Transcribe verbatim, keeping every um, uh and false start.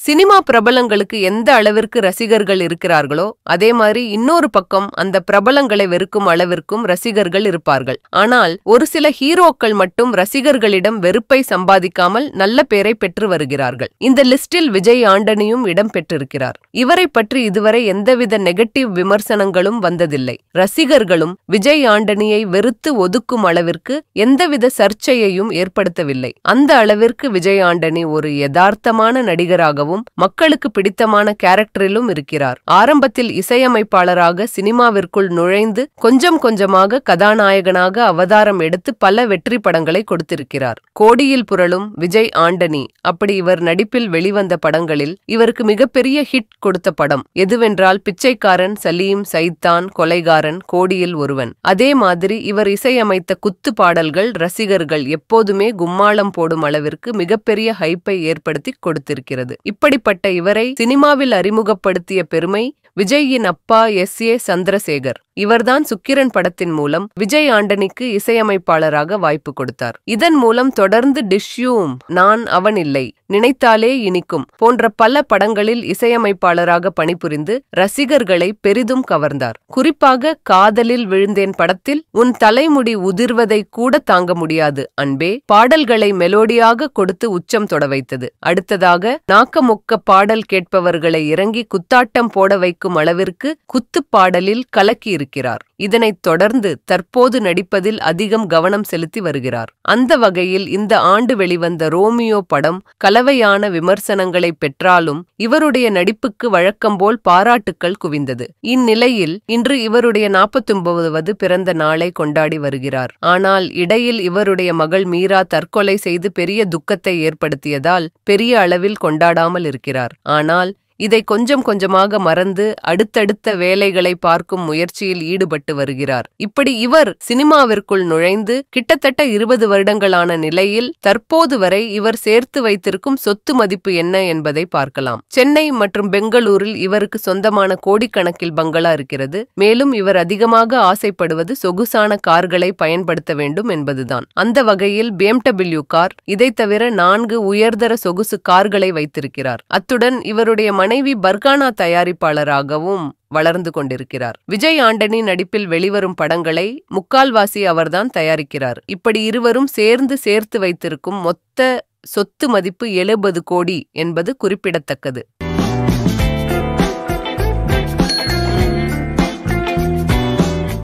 Cinema பிரபலங்களுக்கு எந்த அளவிற்கு ரசிகர்கள் இருக்கிறார்களோ அதே மாதிரி இன்னொரு பக்கம் அந்த பிரபலங்களை வெறுக்கும் அளவிற்கும் ரசிகர்கள் இருப்பார்கள். ஆனால் ஒரு சில ஹீரோக்கள் மட்டும் ரசிகர்களிடம் வெறுப்பை சம்பாதிக்காமல் நல்ல பேரை பெற்று வருகிறார்கள். இந்த லிஸ்டில் விஜய் ஆண்டனியும் இடம் பெற்றிருக்கிறார். இவரை பற்றி இதுவரை எந்தவித நெகட்டிவ் விமர்சனங்களும் வந்ததில்லை. ரசிகர்களும் விஜய் ஆண்டனியை வெறுத்து ஒதுக்கும் அளவிற்கு எந்தவித சர்ச்சையையும் ஏற்படுத்தவில்லை. அந்த அளவிற்கு விஜய் ஆண்டனி ஒரு யதார்த்தமான நடிகராகவும் மக்களுக்கு பிடித்தமான கேரக்டரிலும் இருக்கிறார். ஆரம்பத்தில் இசையமைப்பாளராக சினிமாவிற்குள் நுழைந்து கொஞ்சம் கொஞ்சமாக கதாநாயகனாக அவதாரம் எடுத்து பல வெற்றி படங்களை கொடுத்திருக்கிறார். கோடியில் புரளும் விஜய் ஆண்டனி அப்படி இவர் நடிப்பில் வெளிவந்த படங்களில் இவருக்கு மிகப்பெரிய ஹிட் கொடுத்த படம் எதுவென்றால் பிச்சைக்காரன், சலீம், சைத்தான், கொலைகாரன், கோடியில் ஒருவன். அதே மாதிரி இவர் இசையமைத்த குத்து பாடல்கள் ரசிகர்கள் எப்போதுமே கும்மாளம் போடும் அளவிற்கு மிகப்பெரிய ஹைப்பை ஏற்படுத்தி கொடுத்திருக்கிறது. இப்படிப்பட்ட இவரை சினிமாவில் அறிமுகப்படுத்திய பெருமை விஜயின் அப்பா எஸ் ஏ சந்திரசேகர். இவர்தான் சுக்கிரன் படத்தின் மூலம் விஜய் ஆண்டனிக்கு இசையமைப்பாளராக வாய்ப்பு கொடுத்தார். இதன் மூலம் தொடர்ந்து டிஷ்யூம், நான் அவன் இல்லை, நினைத்தாலே இனிக்கும் போன்ற பல படங்களில் இசையமைப்பாளராக பணிபுரிந்து ரசிகர்களை பெரிதும் கவர்ந்தார். குறிப்பாக காதலில் விழுந்தேன் படத்தில் உன் தலைமுடி உதிர்வதை கூட தாங்க முடியாது அன்பே பாடல்களை மெலோடியாக கொடுத்து உச்சம் தொட வைத்தது. அடுத்ததாக நாக்கமொக்க பாடல் கேட்பவர்களை இறங்கி குத்தாட்டம் போட வைக்கும் அளவிற்கு குத்து பாடலில் கலக்கி இருக்கிறார். இதனைத் தொடர்ந்து தற்போது நடிப்பதில் அதிகம் கவனம் செலுத்தி வருகிறார். அந்த வகையில் இந்த ஆண்டு வெளிவந்த ரோமியோ படம் கலவையான விமர்சனங்களை பெற்றாலும் இவருடைய நடிப்புக்கு வழக்கம்போல் பாராட்டுக்கள் குவிந்தது. இந்நிலையில் இன்று இவருடைய நாற்பத்தொன்பதாவது பிறந்த நாளை கொண்டாடி வருகிறார். ஆனால் இடையில் இவருடைய மகள் மீரா தற்கொலை செய்து பெரிய துக்கத்தை ஏற்படுத்தியதால் பெரிய அளவில் கொண்டாடாமல் இருக்கிறார். ஆனால் இதை கொஞ்சம் கொஞ்சமாக மறந்து அடுத்தடுத்த வேலைகளை பார்க்கும் முயற்சியில் ஈடுபட்டு வருகிறார். இப்படி இவர் சினிமாவிற்குள் நுழைந்து கிட்டத்தட்ட இருபது வருடங்களான நிலையில் தற்போது வரை இவர் சேர்த்து வைத்திருக்கும் சொத்து மதிப்பு என்ன என்பதை பார்க்கலாம். சென்னை மற்றும் பெங்களூரில் இவருக்கு சொந்தமான கோடிக்கணக்கில் பங்களா இருக்கிறது. மேலும் இவர் அதிகமாக ஆசைப்படுவது சொகுசான கார்களை பயன்படுத்த வேண்டும் என்பதுதான். அந்த வகையில் பி எம் டபிள்யூ கார், இதை தவிர நான்கு உயர்தர சொகுசு கார்களை வைத்திருக்கிறார். அத்துடன் இவருடைய மனைவி பர்கானா தயாரிப்பாளராகவும் வளர்ந்து கொண்டிருக்கிறார். விஜய் ஆண்டனி நடிப்பில் வெளிவரும் படங்களை முக்கால்வாசி அவர்தான் தயாரிக்கிறார். இப்படி இருவரும் சேர்ந்து சேர்த்து வைத்திருக்கும் மொத்த சொத்து மதிப்பு எழுபது கோடி என்பது குறிப்பிடத்தக்கது.